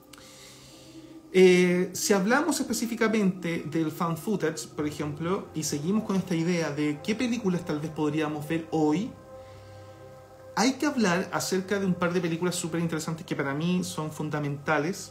Eh, si hablamos específicamente del fan footage, por ejemplo, y seguimos con esta idea de qué películas tal vez podríamos ver hoy, hay que hablar acerca de un par de películas súper interesantes que para mí son fundamentales,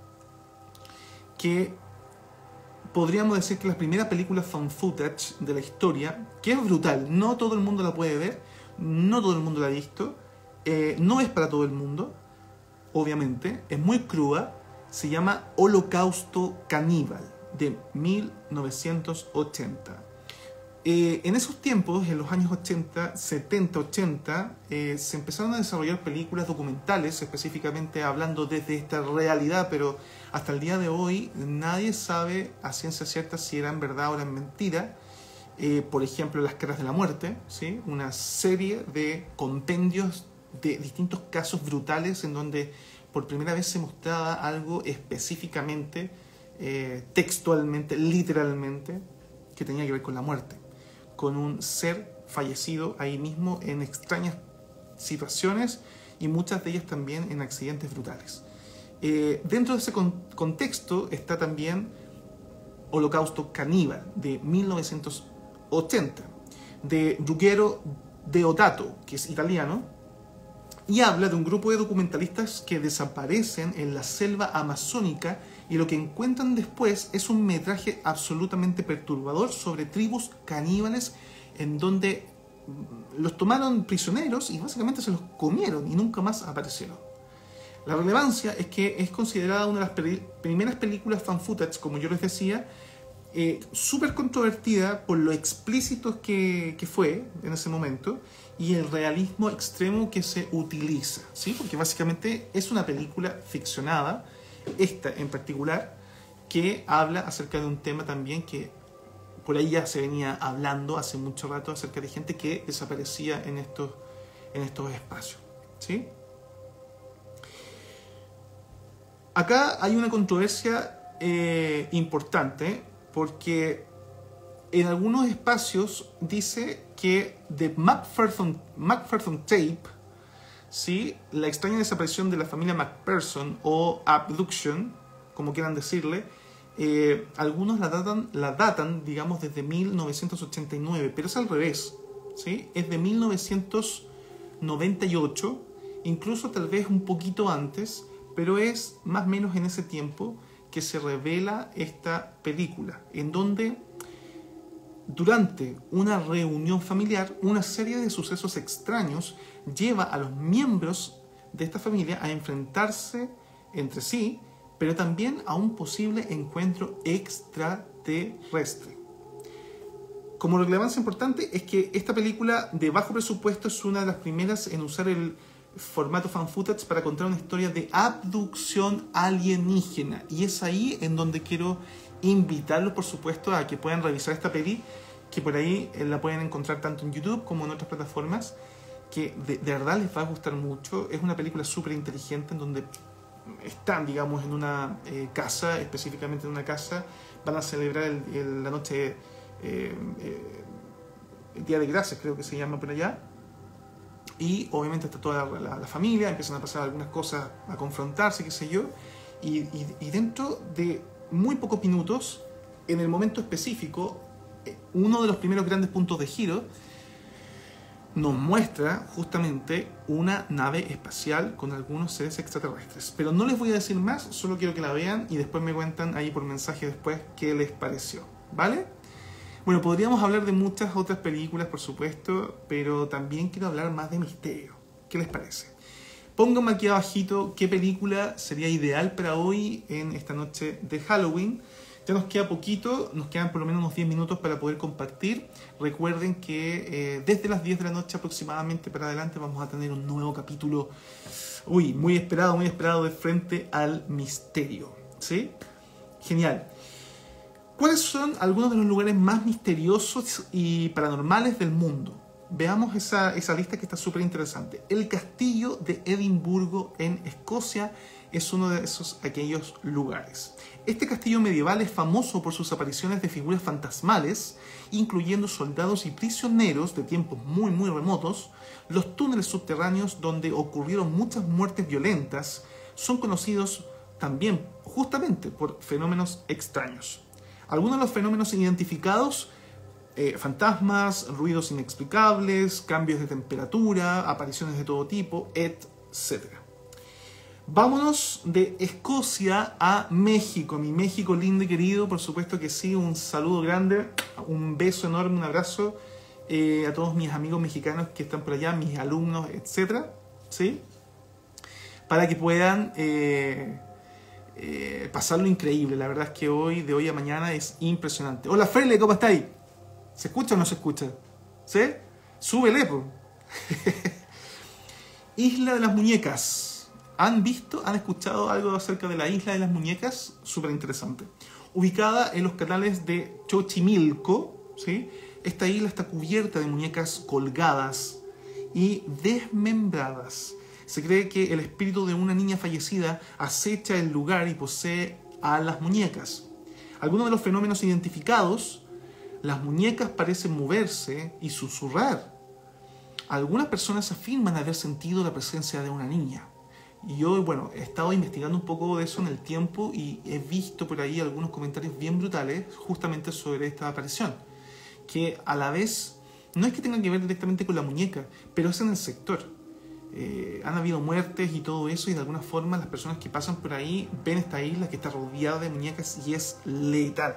que podríamos decir que la primera película fan footage de la historia, que es brutal, no todo el mundo la puede ver, no todo el mundo la ha visto, eh, no es para todo el mundo, obviamente, es muy cruda, se llama Holocausto Caníbal, de mil novecientos ochenta. Eh, en esos tiempos, en los años ochenta, setenta, ochenta, eh, se empezaron a desarrollar películas documentales, específicamente hablando desde esta realidad, pero hasta el día de hoy nadie sabe a ciencia cierta si eran verdad o eran mentira. Eh, por ejemplo, Las Caras de la Muerte, ¿sí? Una serie de compendios de distintos casos brutales en donde por primera vez se mostraba algo específicamente, eh, textualmente, literalmente, que tenía que ver con la muerte, con un ser fallecido ahí mismo en extrañas situaciones y muchas de ellas también en accidentes brutales. Eh, dentro de ese con- contexto está también Holocausto Caníbal de mil novecientos ochenta, de Ruggero Deodato, que es italiano, y habla de un grupo de documentalistas que desaparecen en la selva amazónica y lo que encuentran después es un metraje absolutamente perturbador sobre tribus caníbales en donde los tomaron prisioneros y básicamente se los comieron y nunca más aparecieron. La relevancia es que es considerada una de las peri- primeras películas fan footage, como yo les decía, eh, súper controvertida por lo explícito que, que fue en ese momento y el realismo extremo que se utiliza, ¿sí? Porque básicamente es una película ficcionada, esta en particular, que habla acerca de un tema también que por ahí ya se venía hablando hace mucho rato acerca de gente que desaparecía en estos, en estos espacios, ¿sí? Acá hay una controversia eh, importante porque en algunos espacios dice que The McPherson, McPherson Tape, ¿sí? La extraña desaparición de la familia McPherson o Abduction, como quieran decirle, eh, algunos la datan, la datan, digamos, desde mil novecientos ochenta y nueve, pero es al revés, ¿sí? Es de mil novecientos noventa y ocho, incluso tal vez un poquito antes, pero es más o menos en ese tiempo que se revela esta película, en donde durante una reunión familiar, una serie de sucesos extraños lleva a los miembros de esta familia a enfrentarse entre sí, pero también a un posible encuentro extraterrestre. Como relevancia importante es que esta película de bajo presupuesto es una de las primeras en usar el formato fan footage para contar una historia de abducción alienígena, y es ahí en donde quiero invitarlos, por supuesto, a que puedan revisar esta peli, que por ahí la pueden encontrar tanto en YouTube como en otras plataformas, que de, de verdad les va a gustar mucho. Es una película súper inteligente en donde están, digamos, en una eh, casa, específicamente en una casa, van a celebrar el, el, la noche, eh, eh, el Día de Gracias, creo que se llama por allá, y obviamente está toda la, la, la familia, empiezan a pasar algunas cosas, a confrontarse, qué sé yo, y, y, y dentro de muy pocos minutos, en el momento específico, uno de los primeros grandes puntos de giro nos muestra justamente una nave espacial con algunos seres extraterrestres. Pero no les voy a decir más, solo quiero que la vean y después me cuentan ahí por mensaje después qué les pareció, ¿vale? Bueno, podríamos hablar de muchas otras películas, por supuesto, pero también quiero hablar más de misterio. ¿Qué les parece? Pónganme aquí abajito qué película sería ideal para hoy en esta noche de Halloween. Ya nos queda poquito, nos quedan por lo menos unos diez minutos para poder compartir. Recuerden que eh, desde las diez de la noche aproximadamente para adelante vamos a tener un nuevo capítulo, uy, muy esperado, muy esperado, de Frente al Misterio, ¿sí? Genial. ¿Cuáles son algunos de los lugares más misteriosos y paranormales del mundo? Veamos esa, esa lista que está súper interesante. El castillo de Edimburgo en Escocia es uno de esos aquellos lugares. Este castillo medieval es famoso por sus apariciones de figuras fantasmales, incluyendo soldados y prisioneros de tiempos muy muy remotos. Los túneles subterráneos donde ocurrieron muchas muertes violentas son conocidos también justamente por fenómenos extraños. Algunos de los fenómenos identificados, eh, fantasmas, ruidos inexplicables, cambios de temperatura, apariciones de todo tipo, etcétera. Vámonos de Escocia a México, mi México lindo y querido, por supuesto que sí, un saludo grande, un beso enorme, un abrazo eh, a todos mis amigos mexicanos que están por allá, mis alumnos, etcétera, ¿sí? Para que puedan eh, eh, pasarlo increíble. La verdad es que hoy, de hoy a mañana, es impresionante. Hola Freile, ¿cómo estáis? ¿Se escucha o no se escucha? ¿Sí? Súbele, po. Isla de las Muñecas. ¿Han visto, han escuchado algo acerca de la Isla de las Muñecas? Súper interesante. Ubicada en los canales de Xochimilco, ¿sí? Esta isla está cubierta de muñecas colgadas y desmembradas. Se cree que el espíritu de una niña fallecida acecha el lugar y posee a las muñecas. Algunos de los fenómenos identificados: las muñecas parecen moverse y susurrar. Algunas personas afirman haber sentido la presencia de una niña. Y yo, bueno, he estado investigando un poco de eso en el tiempo y he visto por ahí algunos comentarios bien brutales justamente sobre esta aparición, que a la vez no es que tengan que ver directamente con la muñeca, pero es en el sector. Eh, han habido muertes y todo eso, y de alguna forma las personas que pasan por ahí ven esta isla que está rodeada de muñecas y es letal.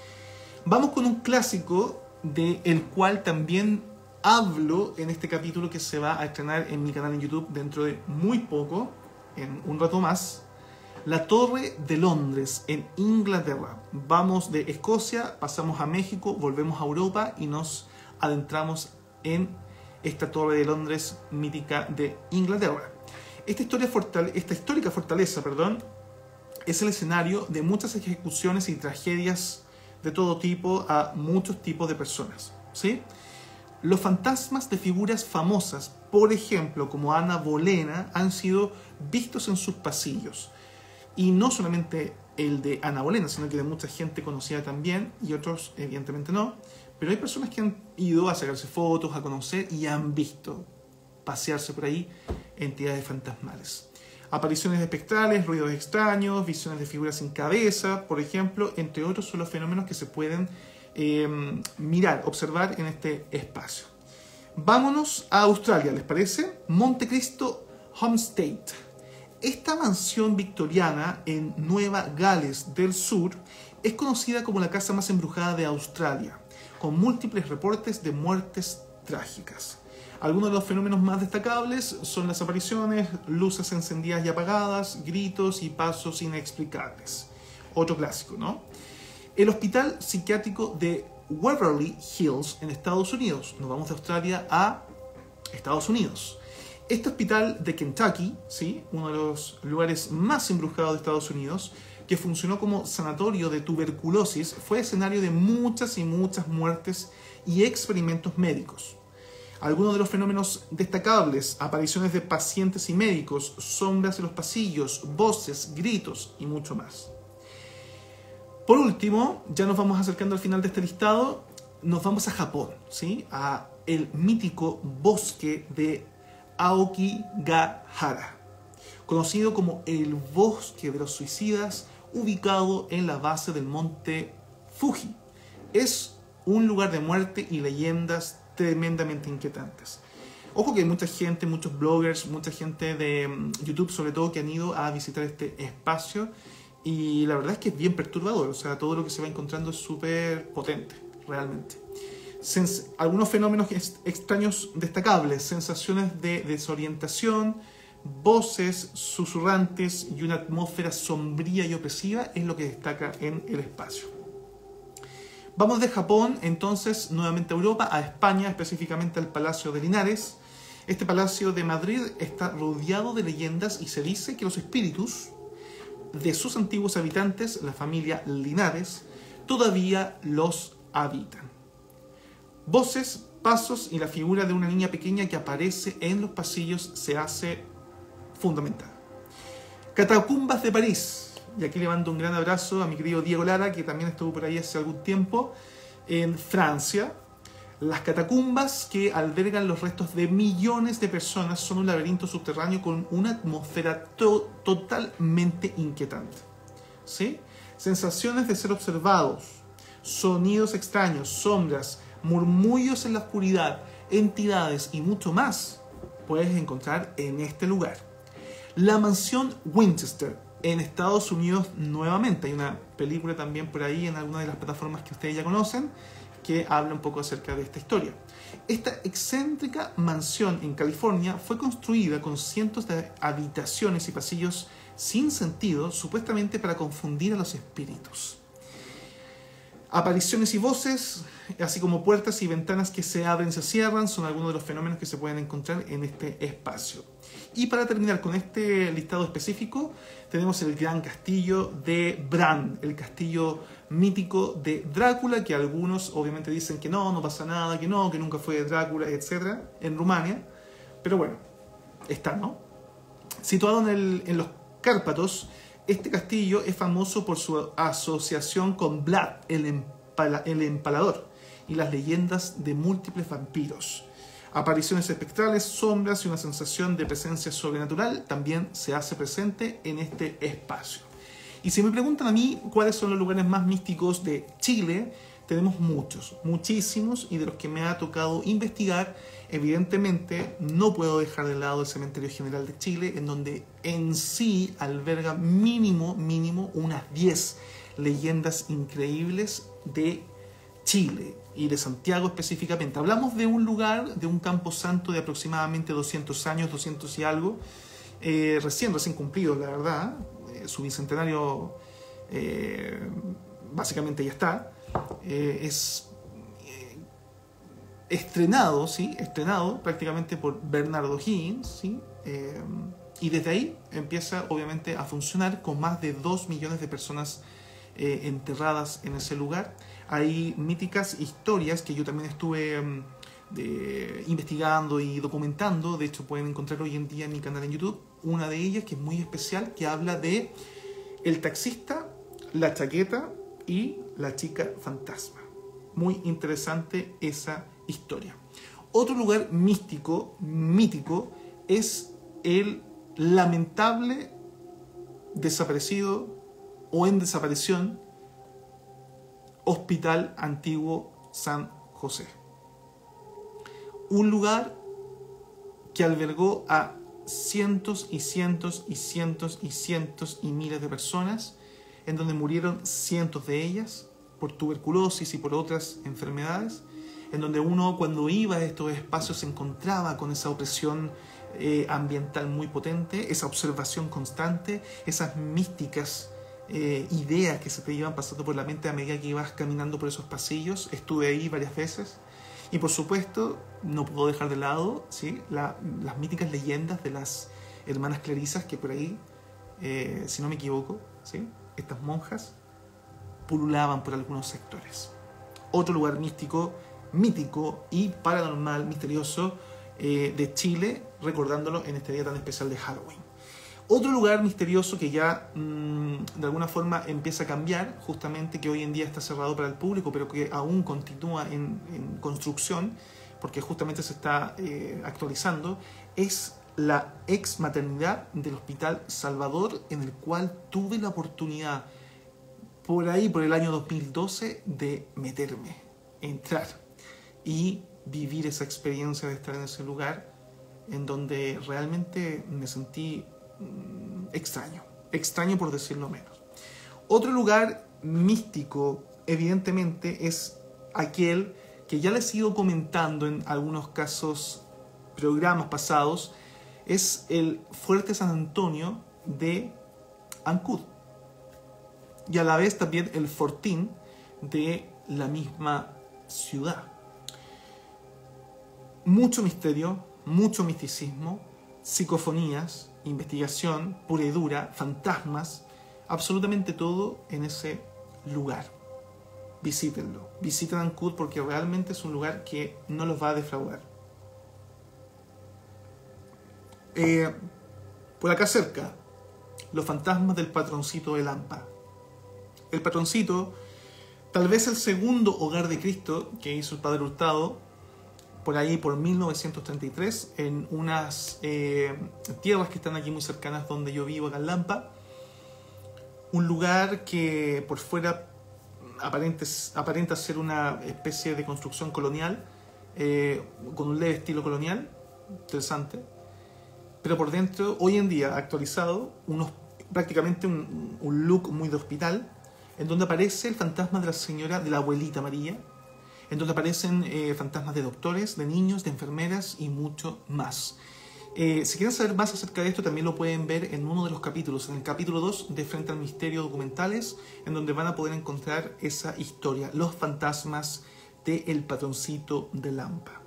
Vamos con un clásico del cual también hablo en este capítulo que se va a estrenar en mi canal en YouTube dentro de muy poco, en un rato más. La Torre de Londres en Inglaterra. Vamos de Escocia, pasamos a México, volvemos a Europa y nos adentramos en esta Torre de Londres mítica de Inglaterra. Esta, historia fortale- esta histórica fortaleza, perdón, es el escenario de muchas ejecuciones y tragedias de todo tipo a muchos tipos de personas, ¿sí? Los fantasmas de figuras famosas, por ejemplo, como Ana Bolena, han sido vistos en sus pasillos. Y no solamente el de Ana Bolena, sino que de mucha gente conocida también, y otros evidentemente no. Pero hay personas que han ido a sacarse fotos, a conocer y han visto pasearse por ahí entidades fantasmales. Apariciones espectrales, ruidos extraños, visiones de figuras sin cabeza, por ejemplo, entre otros son los fenómenos que se pueden eh, mirar, observar en este espacio. Vámonos a Australia, ¿les parece? Montecristo Homestead. Esta mansión victoriana en Nueva Gales del Sur es conocida como la casa más embrujada de Australia, con múltiples reportes de muertes trágicas. Algunos de los fenómenos más destacables son las apariciones, luces encendidas y apagadas, gritos y pasos inexplicables. Otro clásico, ¿no? El Hospital Psiquiátrico de Waverly Hills en Estados Unidos. Nos vamos de Australia a Estados Unidos. Este hospital de Kentucky, ¿sí?, uno de los lugares más embrujados de Estados Unidos, que funcionó como sanatorio de tuberculosis, fue escenario de muchas y muchas muertes y experimentos médicos. Algunos de los fenómenos destacables: apariciones de pacientes y médicos, sombras en los pasillos, voces, gritos y mucho más. Por último, ya nos vamos acercando al final de este listado, nos vamos a Japón, ¿sí?, a el mítico bosque de Aokigahara, conocido como el Bosque de los Suicidas, ubicado en la base del monte Fuji. Es un lugar de muerte y leyendas tremendamente inquietantes. Ojo que hay mucha gente, muchos bloggers, mucha gente de YouTube sobre todo, que han ido a visitar este espacio, y la verdad es que es bien perturbador. O sea, todo lo que se va encontrando es súper potente, realmente. Sens- algunos fenómenos extraños destacables: sensaciones de desorientación, voces susurrantes y una atmósfera sombría y opresiva es lo que destaca en el espacio. Vamos de Japón entonces nuevamente a Europa, a España, específicamente al Palacio de Linares. Este palacio de Madrid está rodeado de leyendas y se dice que los espíritus de sus antiguos habitantes, la familia Linares, todavía los habitan. Voces, pasos y la figura de una niña pequeña que aparece en los pasillos se hace fundamental. Catacumbas de París. Y aquí le mando un gran abrazo a mi querido Diego Lara, que también estuvo por ahí hace algún tiempo, en Francia. Las catacumbas, que albergan los restos de millones de personas, son un laberinto subterráneo con una atmósfera to- totalmente inquietante, ¿sí? Sensaciones de ser observados, sonidos extraños, sombras, murmullos en la oscuridad, entidades y mucho más puedes encontrar en este lugar. La mansión Winchester en Estados Unidos nuevamente. Hay una película también por ahí en alguna de las plataformas que ustedes ya conocen que habla un poco acerca de esta historia. Esta excéntrica mansión en California fue construida con cientos de habitaciones y pasillos sin sentido, supuestamente para confundir a los espíritus. Apariciones y voces, así como puertas y ventanas que se abren y se cierran, son algunos de los fenómenos que se pueden encontrar en este espacio. Y para terminar con este listado específico, tenemos el gran castillo de Bran, el castillo mítico de Drácula, que algunos obviamente dicen que no, no pasa nada, que no, que nunca fue Drácula, etcétera, en Rumania. Pero bueno, está, ¿no? Situado en, el, en los Cárpatos, este castillo es famoso por su asociación con Vlad, el, empala, el empalador, y las leyendas de múltiples vampiros. Apariciones espectrales, sombras y una sensación de presencia sobrenatural también se hace presente en este espacio. Y si me preguntan a mí cuáles son los lugares más místicos de Chile, tenemos muchos, muchísimos, y de los que me ha tocado investigar, evidentemente no puedo dejar de lado el Cementerio General de Chile, en donde en sí alberga mínimo, mínimo unas diez leyendas increíbles de Chile y de Santiago específicamente. Hablamos de un lugar, de un camposanto de aproximadamente doscientos años, doscientos y algo, eh, recién, recién cumplido, la verdad. Eh, su bicentenario eh, básicamente ya está. Eh, es eh, estrenado, ¿sí? Estrenado prácticamente por Bernardo Higgins, ¿sí? Eh, y desde ahí empieza obviamente a funcionar con más de dos millones de personas eh, enterradas en ese lugar. Hay míticas historias que yo también estuve um, de, investigando y documentando. De hecho, pueden encontrar hoy en día en mi canal en YouTube una de ellas que es muy especial, que habla de el taxista, la chaqueta y la chica fantasma. Muy interesante esa historia. Otro lugar místico, mítico, es el lamentable desaparecido o en desaparición Hospital Antiguo San José. Un lugar que albergó a cientos y cientos y cientos y cientos y miles de personas, en donde murieron cientos de ellas por tuberculosis y por otras enfermedades, en donde uno cuando iba a estos espacios se encontraba con esa opresión eh, ambiental muy potente, esa observación constante, esas místicas eh, ideas que se te iban pasando por la mente a medida que ibas caminando por esos pasillos. Estuve ahí varias veces y por supuesto no puedo dejar de lado, ¿sí? la, las míticas leyendas de las hermanas clarisas que por ahí, eh, si no me equivoco, ¿sí? estas monjas pululaban por algunos sectores. Otro lugar místico, mítico y paranormal, misterioso eh, de Chile, recordándolo en este día tan especial de Halloween. Otro lugar misterioso que ya mmm, de alguna forma empieza a cambiar, justamente que hoy en día está cerrado para el público, pero que aún continúa en, en construcción, porque justamente se está eh, actualizando, es la ex maternidad del Hospital Salvador, en el cual tuve la oportunidad por ahí, por el año dos mil doce, de meterme, entrar y vivir esa experiencia de estar en ese lugar, en donde realmente me sentí mmm, extraño, extraño por decirlo menos. Otro lugar místico, evidentemente, es aquel que ya les he ido comentando en algunos casos, programas pasados, es el Fuerte San Antonio de Ancud, y a la vez también el Fortín de la misma ciudad. Mucho misterio, mucho misticismo, psicofonías, investigación pura y dura, fantasmas, absolutamente todo en ese lugar. Visítenlo, visiten Ancud porque realmente es un lugar que no los va a defraudar. Eh, por acá cerca, los fantasmas del patroncito de Lampa. El patroncito, tal vez el segundo hogar de Cristo que hizo el Padre Hurtado, por ahí por mil novecientos treinta y tres, en unas eh, tierras que están aquí muy cercanas donde yo vivo, acá en Lampa. Un lugar que por fuera aparente, aparenta ser una especie de construcción colonial, eh, con un leve estilo colonial, interesante. Pero por dentro, hoy en día, actualizado, unos, prácticamente un, un look muy de hospital, en donde aparece el fantasma de la señora, de la abuelita María, en donde aparecen eh, fantasmas de doctores, de niños, de enfermeras y mucho más. Eh, si quieren saber más acerca de esto, también lo pueden ver en uno de los capítulos, en el capítulo dos de Frente al Misterio Documentales, en donde van a poder encontrar esa historia, los fantasmas del patroncito de Lampa.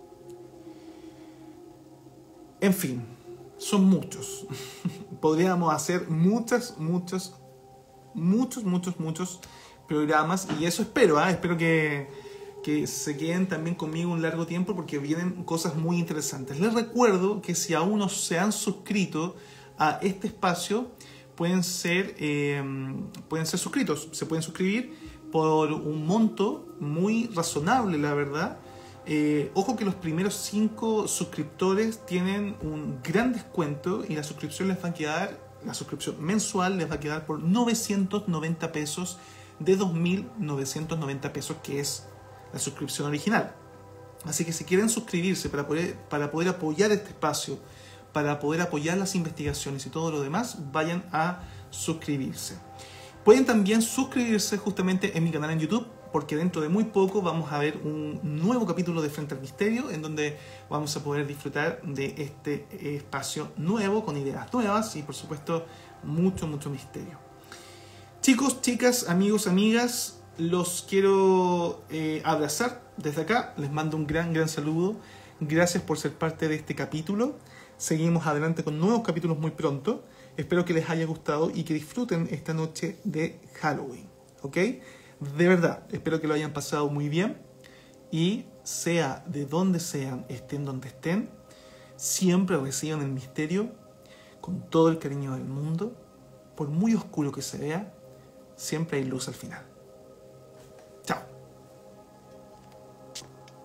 En fin, son muchos. Podríamos hacer muchas, muchas, muchos, muchos, muchos programas, y eso espero, ¿eh? espero que, que se queden también conmigo un largo tiempo porque vienen cosas muy interesantes. Les recuerdo que si aún no se han suscrito a este espacio, pueden ser, eh, pueden ser suscritos, se pueden suscribir por un monto muy razonable, la verdad. Eh, ojo que los primeros cinco suscriptores tienen un gran descuento y la suscripción les va a quedar, la suscripción mensual les va a quedar por novecientos noventa pesos de dos mil novecientos noventa pesos, que es la suscripción original. Así que si quieren suscribirse para poder, para poder apoyar este espacio, para poder apoyar las investigaciones y todo lo demás, vayan a suscribirse. Pueden también suscribirse justamente en mi canal en YouTube, porque dentro de muy poco vamos a ver un nuevo capítulo de Frente al Misterio, en donde vamos a poder disfrutar de este espacio nuevo, con ideas nuevas y por supuesto mucho, mucho misterio. Chicos, chicas, amigos, amigas, los quiero eh, abrazar desde acá. Les mando un gran, gran saludo. Gracias por ser parte de este capítulo. Seguimos adelante con nuevos capítulos muy pronto. Espero que les haya gustado y que disfruten esta noche de Halloween. ¿Ok? De verdad, espero que lo hayan pasado muy bien. Y sea de donde sean, estén donde estén, siempre reciban el misterio con todo el cariño del mundo. Por muy oscuro que se vea, siempre hay luz al final.